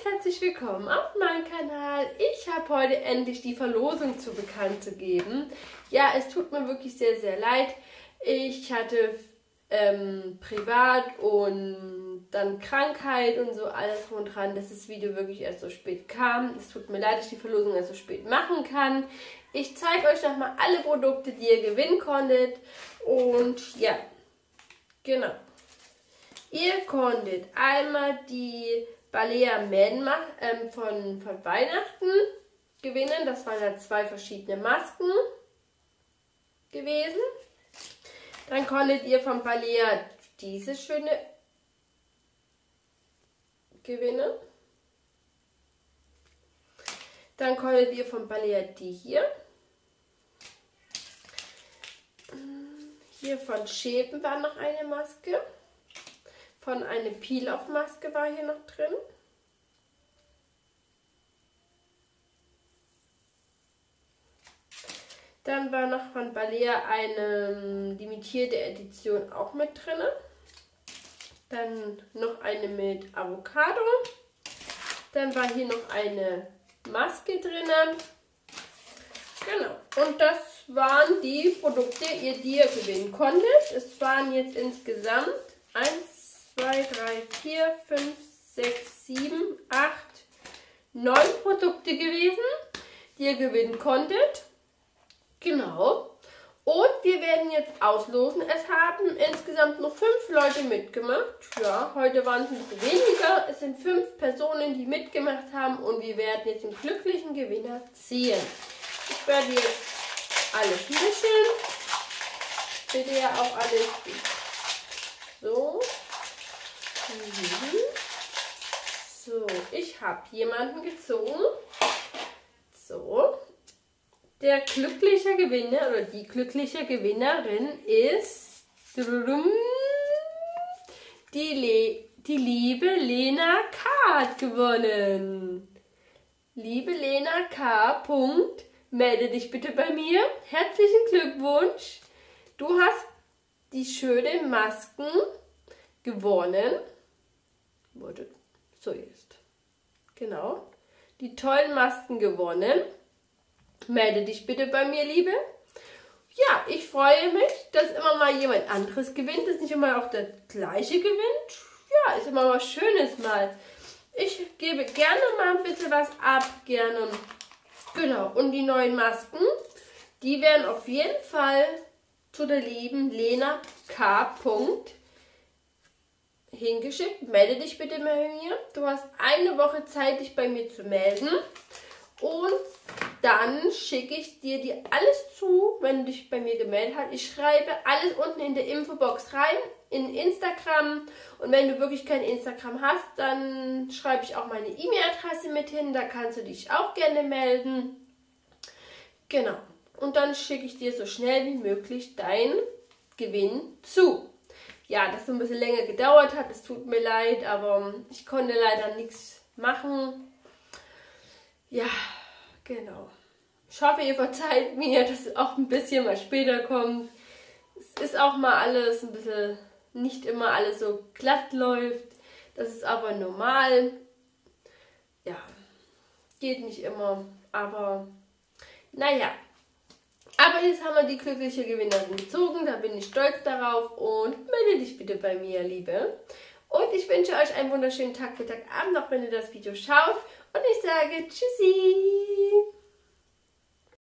herzlich willkommen auf meinem Kanal. Ich habe heute endlich die Verlosung bekannt zu geben. Ja, es tut mir wirklich sehr, sehr leid. Ich hatte privat und dann Krankheit und so alles drum und dran, dass das Video wirklich erst so spät kam. Es tut mir leid, dass ich die Verlosung erst so spät machen kann. Ich zeige euch nochmal alle Produkte, die ihr gewinnen konntet. Und ja, genau. Ihr konntet einmal die Balea Men von Weihnachten gewinnen. Das waren ja 2 verschiedene Masken gewesen. Dann konntet ihr von Balea diese schöne gewinnen. Dann konntet ihr von Balea die hier. Hier von Schäben war noch eine Maske. Von einer Peel-Off-Maske war hier noch drin. Dann war noch von Balea eine limitierte Edition auch mit drin. Dann noch eine mit Avocado. Dann war hier noch eine Maske drin. Genau. Und das waren die Produkte, die ihr gewinnen konntet. Es waren jetzt insgesamt 1, 2, 3, 4, 5, 6, 7, 8, 9 Produkte gewesen, die ihr gewinnen konntet. Genau. Und wir werden jetzt auslosen. Es haben insgesamt nur 5 Leute mitgemacht. Ja, heute waren es ein bisschen weniger. Es sind 5 Personen, die mitgemacht haben. Und wir werden jetzt den glücklichen Gewinner ziehen. Ich werde jetzt alles mischen. Bitte ja auch alles so. So, ich habe jemanden gezogen. So. Der glückliche Gewinner oder die glückliche Gewinnerin ist die liebe Lena K. hat gewonnen. Liebe Lena K. Punkt, melde dich bitte bei mir. Herzlichen Glückwunsch. Du hast die schönen Masken gewonnen. Wurde so ist. Genau. Die tollen Masken gewonnen. Melde dich bitte bei mir, Liebe. Ja, ich freue mich, dass immer mal jemand anderes gewinnt, dass nicht immer auch der gleiche gewinnt. Ja, ist immer was Schönes mal. Ich gebe gerne mal ein bisschen was ab, gerne. Genau, und die neuen Masken, die werden auf jeden Fall zu der lieben Lena K. hingeschickt. Melde dich bitte bei mir. Du hast eine Woche Zeit, dich bei mir zu melden. Und dann schicke ich dir alles zu, wenn du dich bei mir gemeldet hast. Ich schreibe alles unten in der Infobox rein, in Instagram. Und wenn du wirklich kein Instagram hast, dann schreibe ich auch meine E-Mail-Adresse mit hin. Da kannst du dich auch gerne melden. Genau. Und dann schicke ich dir so schnell wie möglich deinen Gewinn zu. Ja, dass es ein bisschen länger gedauert hat, es tut mir leid, aber ich konnte leider nichts machen. Ja, genau. Ich hoffe, ihr verzeiht mir, dass es auch ein bisschen mal später kommt. Es ist auch mal alles ein bisschen, nicht immer alles so glatt läuft. Das ist aber normal. Ja, geht nicht immer, aber naja. Aber jetzt haben wir die glückliche Gewinnerin gezogen, da bin ich stolz darauf und melde dich bitte bei mir, Liebe. Und ich wünsche euch einen wunderschönen Tag, Mittag, Abend, auch wenn ihr das Video schaut. Und ich sage Tschüssi!